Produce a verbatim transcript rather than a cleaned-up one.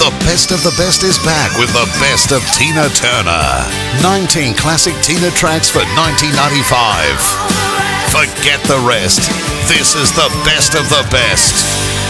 The best of the best is back with the best of Tina Turner. nineteen classic Tina tracks for nineteen ninety-five. Forget the rest. This is the best of the best.